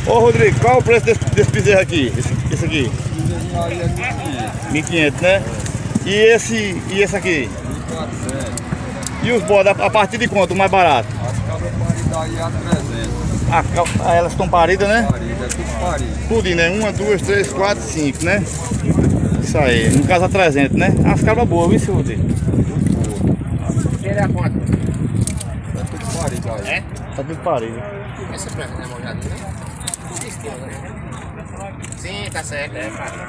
Ô Rodrigo, qual o preço desse bezerro aqui? Esse aqui? 1.500, né? E esse aqui? 1.400. E os bodes, a partir de quanto? O mais barato? As cabras paridas aí a 300. Elas estão paridas, né? Parida, tudo parido. Tudo, né? 1, 2, 3, 4, 5, né? Isso aí, no caso a 300, né? As cabras boas, viu, seu Rodrigo? Ele é a quanto? Tá tudo parido aí. É? Tá tudo parido. Essa planta não é molhadinha, né? Sim, tá certo. É, cara.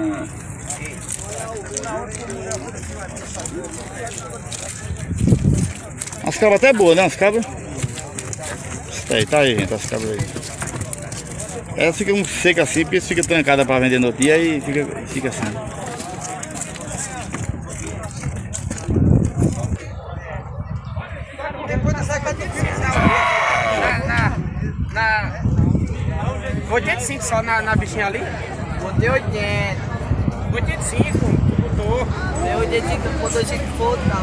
As cabras até boas, né? As cabras. Tá aí, gente, as cabras aí. Elas ficam secas assim, porque fica trancada para vender no dia e fica assim. Depois dessa aqui na 85 só na bichinha ali? Botei 80. 85, botou. Deu 85, botou 5 fotos, tá?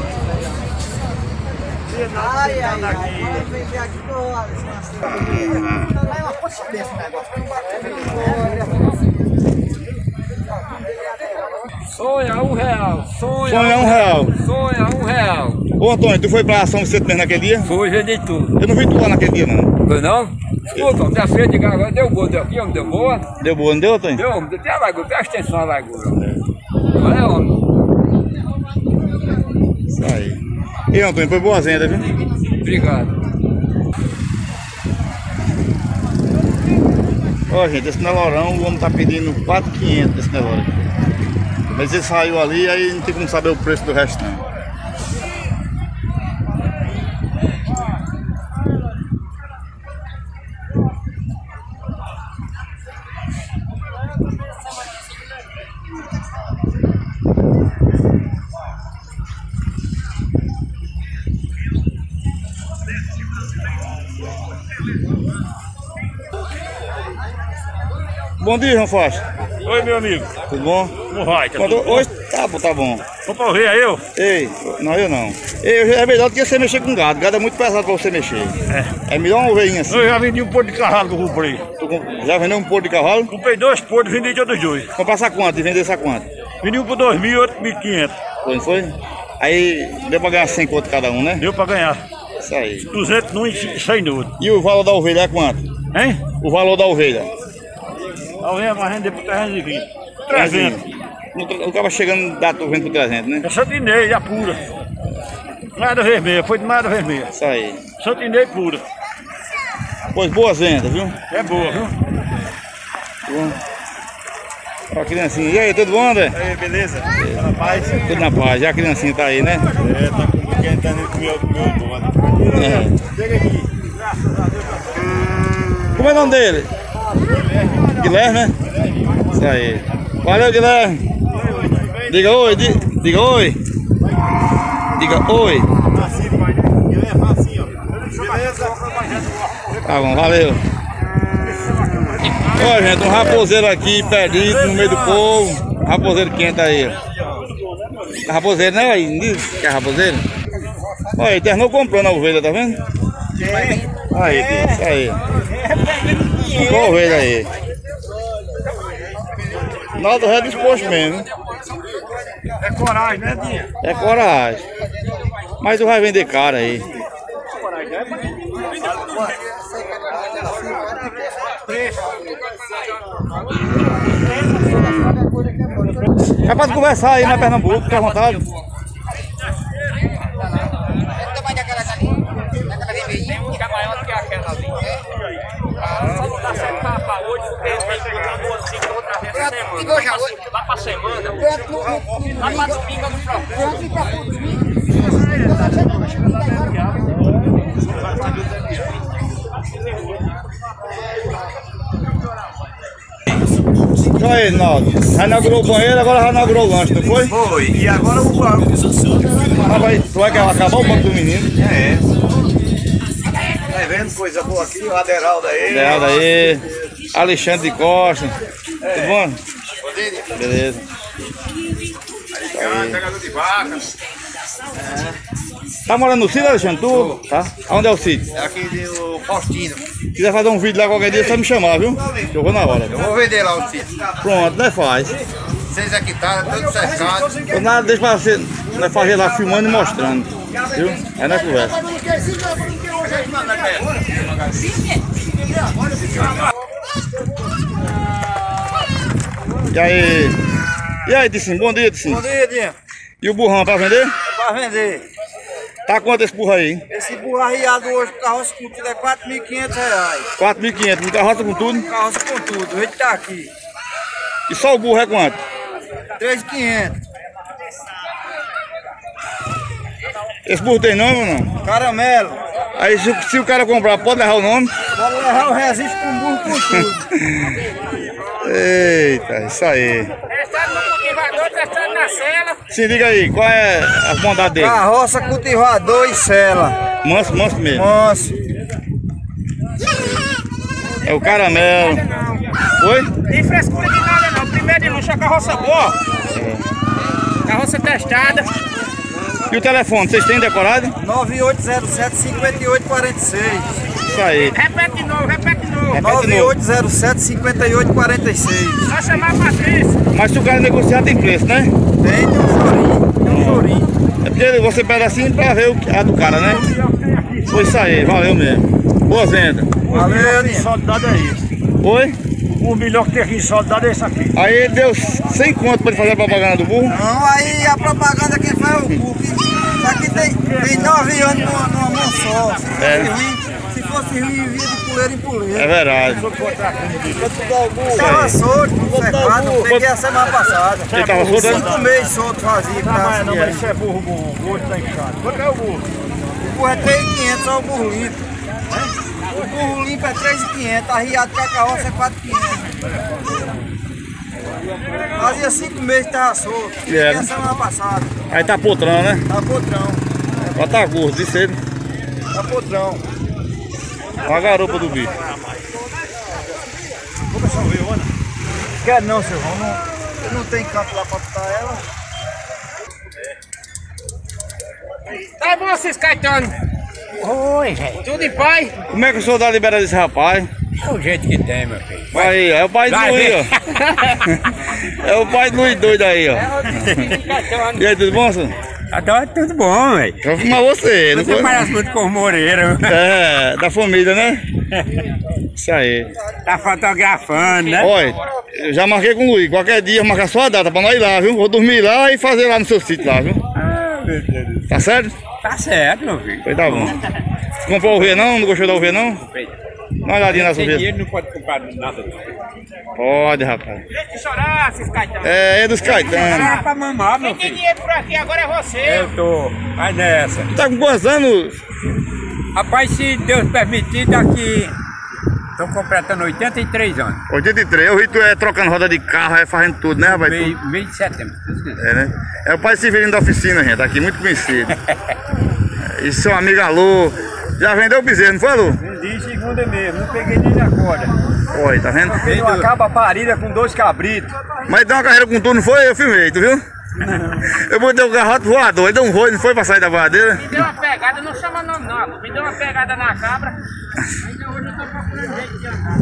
Ai, ai, ai. Agora vender aqui do lado. Vai uma poxa desse negócio. Sonha R$1. Sonha R$1. Sonha R$1. Ô Antônio, tu foi pra São Vicente mesmo naquele dia? Foi, vendi tudo. Eu não vi tu lá naquele dia, não. Foi não? Escuta, minha filha de agora deu boa, deu aqui, homem, deu boa. Deu boa, não deu, Antônio? Deu, homem, tem a lagoa, tem a extensão da lagoa. Olha, homem. Isso aí. E Antônio, foi boa venda, viu? Obrigado. Ó, gente, esse Nelorão, o homem tá pedindo 4.500 desse Nelorão. Mas ele saiu ali, aí não tem como saber o preço do resto, não. Bom dia, João Fausto. Oi, meu amigo. Tudo bom? Como vai? Tá tudo bom? Hoje tá bom, tá bom. Vamos pra ver, eu? Ei, não, eu não. Ei, é melhor do que você mexer com gado. Gado é muito pesado pra você mexer. É melhor uma ovelhinha assim. Eu já vendi um porto de cavalo que eu comprei. Já vendeu um porto de cavalo? Comprei 2 portos, vendi todos os dois. Comprar essa quanto e vender essa quanto? Vendi um por 2.000 e outro por 1.500. Foi, não foi? Aí deu pra ganhar 100 conto cada um, né? Deu pra ganhar. Isso aí. 200 num e 100 no outro. E o valor da ovelha é quanto? Hein? O valor da ovelha? A ovelha vai vender por 320. 300. Não tava chegando da vendo por 300, né? É santinei, a pura. Nada vermelha, foi de nada vermelha. Isso aí. Santinei pura. Pois boas vendas, viu? É boa, viu? Bom. Ó, a criancinha. E aí, tudo bom, André? Aí, beleza? Tá na paz? Tudo na paz. Já a criancinha tá aí, né? É, tá com quem tá no meu dono. É. Chega aqui. Como é o nome dele? Guilherme, né? Isso aí. Valeu, Guilherme. Diga oi, diga oi. Diga oi. Tá bom, valeu. Ó, gente, um raposeiro aqui perdido no meio do povo. Raposeiro quente aí. Raposeiro, né? Aí, diz que é raposeiro. Olha, ele terminou comprando a ovelha, tá vendo? Aí, isso aí. Comprou a ovelha aí. Nada é disposto mesmo. É coragem, né, Dinha? É coragem. Mas tu vai vender caro aí. É pra conversar aí na Pernambuco, fica à vontade. Lá pra semana, lá pra pinga do Olha aí, Naldo. Já inaugurou o banheiro, agora já inaugurou o lanche, não foi? Foi, e agora o banco. Tu vai acabar o banco do menino? É. Tá vendo coisa boa aqui? O Aderaldo aí. Aderaldo aí. Alexandre de Costa. Tudo bom? Beleza. Pegador de vaca. Tá morando no sítio, Alexandre? Tu? Tá? Onde é o sítio? É aqui do Faustino. Se quiser fazer um vídeo lá qualquer dia, só me chamar, viu? Que eu vou na hora. Eu vou vender lá o sítio. Pronto, né? Faz. 6 hectares, tudo cercado. Então, nada, deixa pra você nós fazer lá filmando e mostrando. Viu? Aí nós conversa. E aí? E aí, Ticinho? Bom dia, Ticinho. Bom dia, Dinho. E o burrão pra vender? Pra vender. Tá quanto esse burro aí? Esse burro arriado hoje, com carroça com tudo, é R$4.500. 4.500, com carroça com tudo? Carroça com tudo, ele tá aqui. E só o burro é quanto? 3.500. Esse burro tem nome ou não? Caramelo. Aí se o cara comprar, pode levar o nome? Pode levar o resiste com burro com tudo. Eita, isso aí. Testado no cultivador, testado na cela. Se diga aí, qual é a bondade dele? Carroça, cultivador e cela. Manso, manso mesmo. Manso. É o caramelo. Oi? Tem frescura de nada não. Primeiro de luxo, a carroça boa. Carroça testada. E o telefone, vocês têm decorado? 9807-5846. Isso aí. Repete de novo, repete de novo. Repete de novo. 9807-5846. Só chamar a Patrícia. Mas se o cara negociar tem preço, né? Tem um chorinho, tem um chorinho. É porque você pede assim pra ver a do cara, né? Foi isso aí, valeu mesmo. Boa venda. Valeu, Dinho. Soldado é isso. Oi? O melhor que tem aqui em soldado é esse aqui. Aí ele deu 100 conto pra ele fazer a propaganda do burro. Não, aí a propaganda quem faz é o burro. Isso aqui tem 9 anos numa mão só. Se fosse ruim, via de puleiro em puleiro. É verdade. Tava solto, cercado, peguei a semana passada. Ele tava solto, né? 5 meses solto vazio. Não, mas isso é burro bom. O outro tá inchado. Quanto é o burro? O burro é 3.500, só o burro limpo. O burro limpo é 3.500, arriado com a carroça é 4.500. Fazia 5 meses que tava solto. Peguei a semana passada. Aí tá potrão, né? Tá potrão. Ó, tá gordo, disse ele. Tá potrão. Olha a garupa do bicho. Vou começar a ver, olha. Quer não, seu João. Não tem canto lá pra botar ela. Tá bom, esses Caetano? Oi, velho. Tudo em paz? Como é que o senhor dá liberdade desse rapaz? É o jeito que tem, meu filho. Aí, é o pai do Vai Luiz, ver. ó. É o pai do Luiz doido aí, ó. E aí, tudo bom, senhor? Adoro tudo bom, velho. Vou filmar você, não Você foi? parece muito com o Moreira. É, da família, né? Isso aí. Tá fotografando, né? Olha, eu já marquei com o Luiz. Qualquer dia marcar sua data pra nós ir lá, viu? Vou dormir lá e fazer lá no seu sítio lá, viu? Ah, meu Deus. Tá certo? Tá certo, meu filho. Pois tá bom. Você comprou o V não? Não gostou da UV não? Dá uma olhadinha na sua Sem vez. dinheiro não pode comprar nada. Pode, rapaz. Deixa de chorar, esses Caetano. É dos Caetano. Era pra mamar, meu filho. Quem tem dinheiro por aqui agora é você. Eu tô. Vai nessa. Tu tá com quantos anos? Rapaz, se Deus permitir, daqui... Tô completando 83 anos. 83. Eu vi tu trocando roda de carro, fazendo tudo, né, rapaz? Meio de setembro. É, né? É o pai Severino da oficina, gente. Aqui, muito conhecido. E seu amigo Alô. Já vendeu o bezerro, não foi, Alô? Vendi segunda mesmo, não peguei nem na corda. Olha, tá vendo? Fiz uma caba parida com 2 cabritos. Mas deu uma carreira com tudo, não foi? Eu filmei, tu viu? Eu botei o garrote voador, ele deu um voo, não foi pra sair da voadeira? Me deu uma pegada, não chama nome não. Me deu uma pegada na cabra. Ainda hoje eu tô procurando jeito de andar.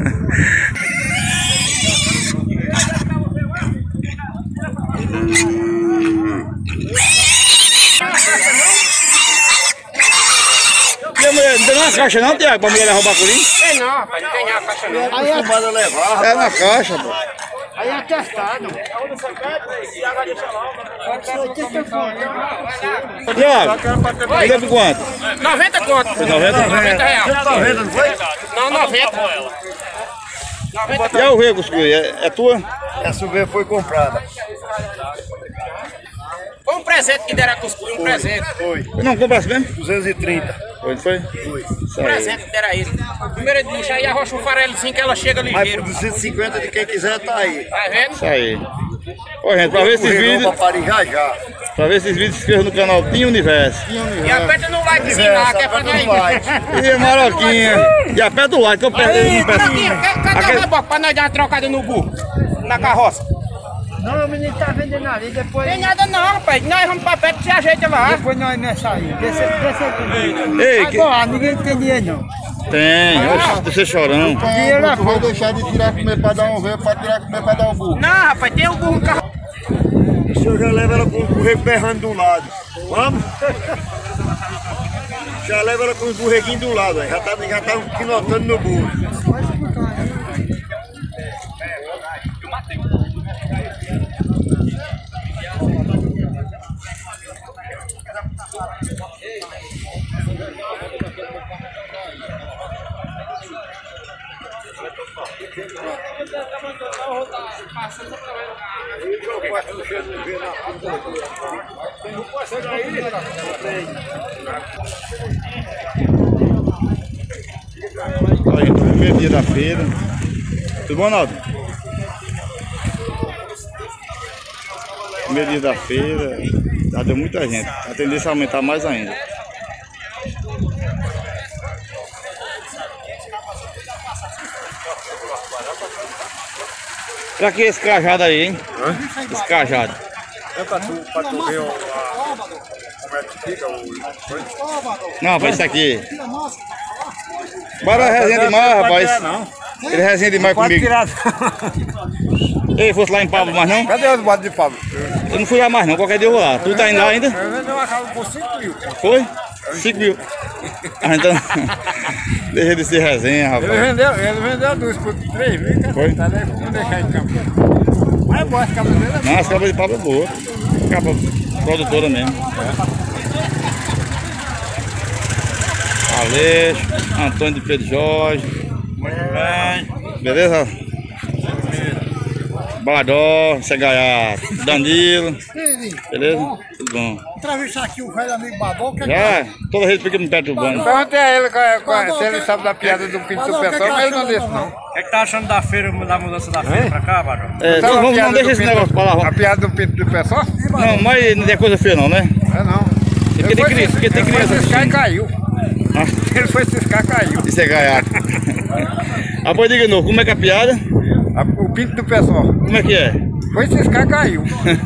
E a mulher, não tem uma caixa não, Tiago, pra mulher levar o bacurim? Tem não, rapaz, não tem a caixa não. Manda levar. É na caixa, pô. Aí é testado. Tiago, vendeu por quanto? 90 conto. 90? 90 reais. Tá vendo, não foi? Não, 90. E a UV, Cuscuri, é tua? Essa UV foi comprada. Foi um presente que deram a Cuscuri, um presente. Foi. Não, comprasse mesmo? 230. Foi, não foi? Foi. Isso Um aí. presente que deram a ele. Primeiro de lixo aí arrocha um farelozinho que ela chega Mas ligeiro. por 250 de quem quiser tá aí. Tá vendo? Isso aí. Ô, gente, pra ver esses vídeos, Pra Paris já já. pra ver esses vídeos, se inscreva no canal Tinha Universo. E aperta no likezinho lá, que é pra nós. E Maroquinha. E aperta o like, que eu peço. Maroquinha, cadê o reboque pra nós dar uma trocada no burro? Na carroça? Não, o menino tá vendendo ali, depois... Tem nada não, rapaz. Nós vamos pra perto e se ajeita lá. Depois nós nessa aí. Desce aqui. Ei, que... Agora, ninguém tem dinheiro não. Tem, oxe, você chorão. Dinheiro é Vai deixar de tirar comer pra dar um veio, pra tirar comer pra dar um burro. Não, rapaz, tem um burro no carro. O senhor já leva ela com o burrego berrando de um lado. Vamos? Já leva ela com os burreguinhos de um lado, já tá pinotando no burro. Olha, gente, primeiro dia da feira. Tudo bom, Naldo? Primeiro dia da feira, já deu muita gente. A tendência é aumentar mais ainda. Pra que esse cajado aí, hein? Esse cajado. É pra tu ver como é que fica o... Não, rapaz, isso aqui. Bora resenha demais, rapaz. Ele resenha demais comigo. Ei, fosse lá em Pablo mais não? Cadê os botes de Pablo? Eu não fui lá mais não, qualquer dia eu vou lá. Tu tá indo lá ainda? Eu vendeu uma casa por 5 mil. Foi? 5 mil. Ah, então... Deixa de ser resenha, rapaz. Ele vendeu duas por 3 mil. Foi? Tá daí, vamos deixar em campo. Mas é boa, as cabras dele é boa. Não, as cabras de Pablo é boa. Capa produtora mesmo. Aleixo, Antônio de Pedro Jorge. Muito bem. Beleza? Baladó, Segaiato, Danilo. Beleza? Tudo bom. Entrevistar aqui o velho amigo Badol. Já? Toda vez fica me perturbando. Perguntei a ele se ele sabe da piada do pinto do pessoal, mas ele não disse não. O que tá achando da feira, da mudança da feira pra cá, Barão? É, não deixa esse negócio pra lá. A piada do pinto do pessoal? Não, mas não é coisa feia não, né? É não. Porque tem criança, porque tem criança. Ele foi ciscar e caiu. Ele foi ciscar e caiu. Isso é gaiato. Após diga de novo, como é que é a piada? O pinto do pessoal. Como é que é? Foi ciscar e caiu.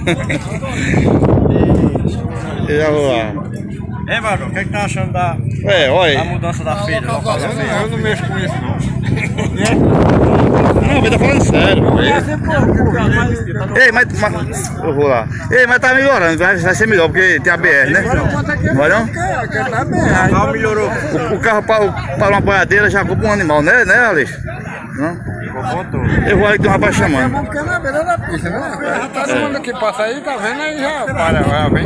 Eu já vou lá. Ei, Barão, o que tá achando da Olha. mudança da feira? Eu não mexo com isso não. Não, mas tá falando sério. Ei, mas eu vou lá. Ei, mas tá melhorando, vai ser melhor, porque tem a BR, né? Vai não? Não, melhorou. O carro para uma boiadeira já compra um animal, né, Aleixo? Não? Eu vou ali que tem um rapaz chamando. Porque na beira da pista, né? Todo mundo que passa aí, tá vendo aí, já para, já vem.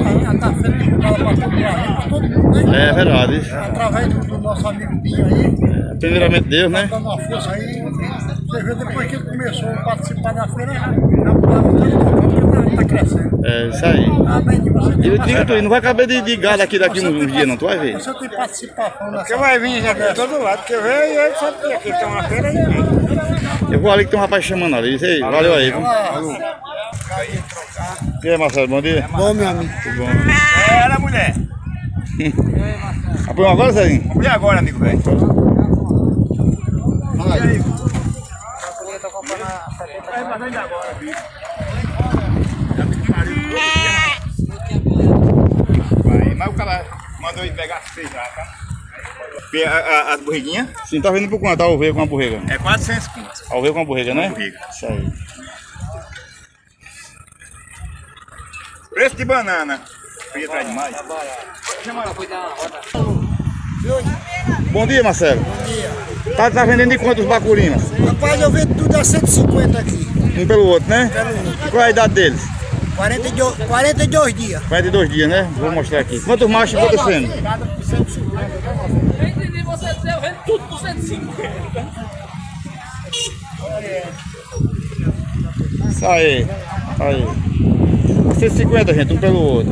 É verdade. Através do nosso amigo Binho aí. Primeiramente Deus, né? Dando uma força aí. Você vê, depois que ele começou a participar da feira, já tá crescendo. É isso aí. Amém. Eu digo tu, não vai caber de gado aqui daqui uns dias não, tu vai ver. Você tem participação nessa. Porque vai vir gente de todo lado, porque veio e ele sabe que aqui tem uma feira e Eu vou ali que tem um rapaz chamando ali. Isso aí, valeu aí. Viu? E aí, Marcelo, bom dia? Bom, meu amigo. Tudo bom? Era mulher. Apoiou agora, Zezinho? E agora, amigo velho? Mas o cara mandou ele pegar 6 já, tá? As borreguinhas? Sim, tá vendo por quanto? A ovelha com a borrega? É 400 contas. A ovelha com a borrega, né? Borrega. Isso aí. Preço de banana. Fui atrás demais. Bom dia, Marcelo. Bom dia. Tá vendendo de quantos bacurinas? Rapaz, eu vendo tudo a 150 aqui. Um pelo outro, né? Pelo outro. E qual é a idade deles? 42 dias. 42 dias, né? Vou mostrar aqui. Quantos machos e quantos fêmeas? Eu entendi você dizer, eu vendo tudo por 150. Isso aí. Aí. 150, gente, um pelo outro.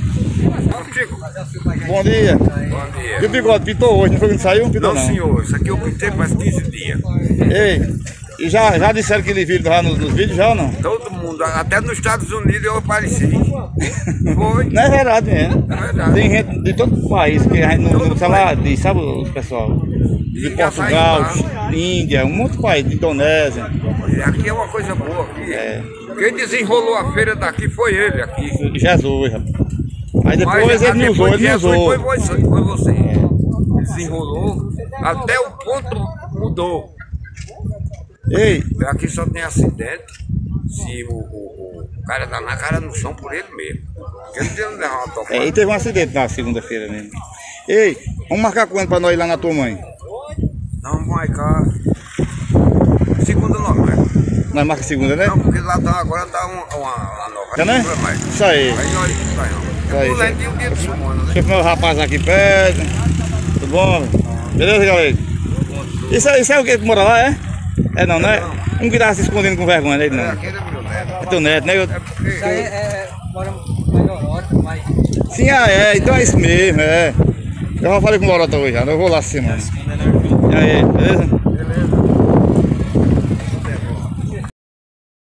Bom dia. Bom dia. E o bigode pintou hoje, não foi que não saiu? Pintou Não, senhor. Isso aqui eu pintei faz 15 dias. Ei, e já disseram que ele viu já nos vídeos, já ou não? Todo mundo, até nos Estados Unidos eu apareci. Foi. Não é verdade mesmo. É verdade. Tem gente de todo o país que a gente não sei lá, sabe os pessoal? De Portugal, Índia, um monte de país, de Indonésia. Aqui é uma coisa boa. Aqui. É. Quem desenrolou a feira daqui foi ele aqui. Jesus, rapaz. Aí depois ele me usou, ele me usou. Foi você. Ele desenrolou, até o ponto mudou. Ei, Aqui só tem acidente se o cara tá na cara no chão por ele mesmo. Porque ele tem que levar uma tocada. e teve um acidente na segunda-feira mesmo. Ei, vamos marcar quando pra nós ir lá na tua mãe? Não, vamos marcar. Segunda normal. Nós marca segunda, né? Não, porque lá tá, agora tá uma nova. Tá, né? Não é mais. Isso aí. Aí nós Isso aí, o moleque tem um dia de semana, né? Deixa eu ver meus rapazes aqui perto. Tudo bom? Beleza, galera? Isso é o que mora lá, é? É não, né? Um que tava se escondendo com vergonha, né? Não. Aquele é meu neto. É teu neto, né? Isso aí mora mais Lorota, mas... Sim, então é isso mesmo, é. Eu já falei com o Lorota hoje já, eu vou lá semana. E aí, beleza?